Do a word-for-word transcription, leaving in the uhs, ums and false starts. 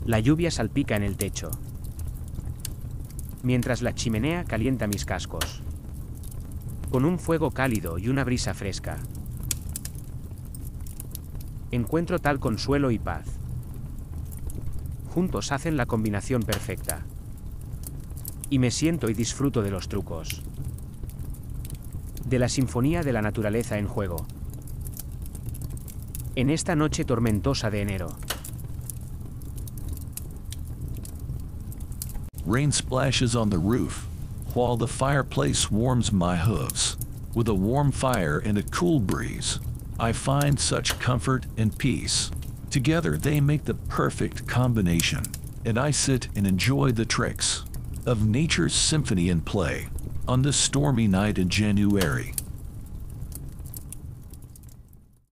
La lluvia salpica en el techo, mientras la chimenea calienta mis cascos. Con un fuego cálido y una brisa fresca, encuentro tal consuelo y paz. Juntos hacen la combinación perfecta. Y me siento y disfruto de los trucos, de la sinfonía de la naturaleza en juego. En esta noche tormentosa de enero. Rain splashes on the roof, while the fireplace warms my hooves. With a warm fire and a cool breeze, I find such comfort and peace. Together they make the perfect combination, and I sit and enjoy the tricks of nature's symphony and play on this stormy night in January.